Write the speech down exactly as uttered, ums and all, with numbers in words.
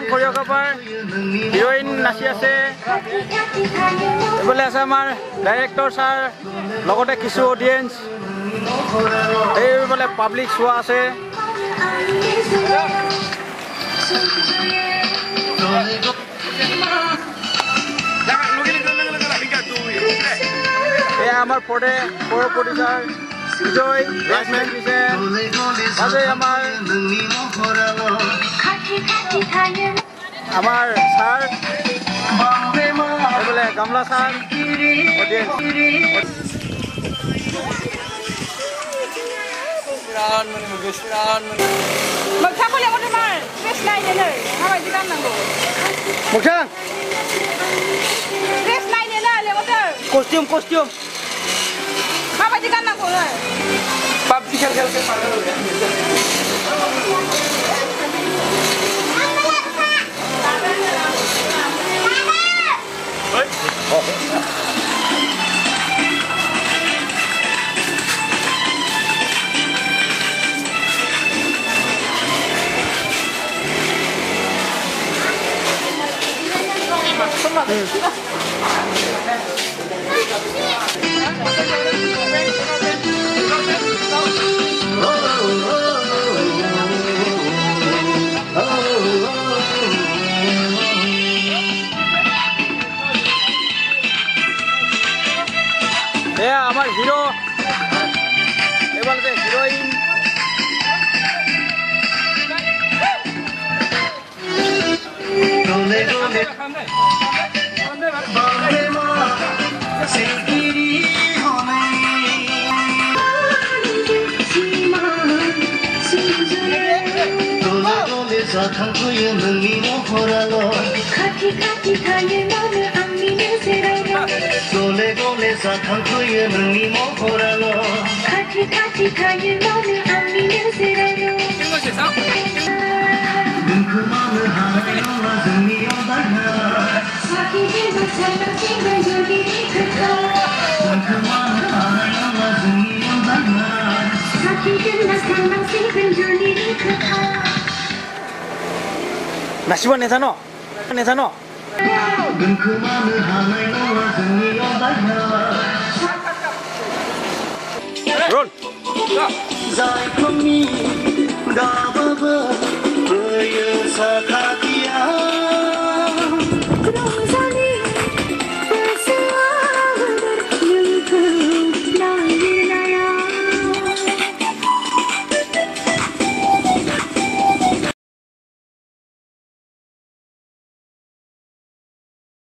কোৰিওগ্ৰাফাৰ heroine নাচি আছে এইফালে আছে আমাৰ ডাইৰেক্টৰ ছাৰ লগতে কিছু অডিয়েন্স এইফালে পাব্লিক চোৱা আছে এয়া আমাৰ পৰে পৌৰ প্ৰডিউচাৰ বিজয় বেছমেণ্ট দিছে বাজে আমাৰ আমাৰ ছাৰ এইফালে গামলা ছাৰ कस्ट्यूम कस्ट्यूम माबायदि गाननांगौ पाबजि खेल खेल আমার হিরো এবার যে হিরোইন गले गले जाखांफैयो नोंनि महराल' खाथि खाथि थायो मानो आंनि नोजोराल' दोनखोमानो हानाय नङा जोंनि अनलायनाय साखिनि बाथ्रा जुदि खोथा दोनखोमानो हानाय नङा जोंनि अनलायनाय साखि दोनना साननांसिगोन जुदि खोथा नाचिबा नेजान नेजान दोनखोमानो हानाय नङा जोंनि अनलायनाय रोल जायखौनि गाबाबो बैयो साखाथियाव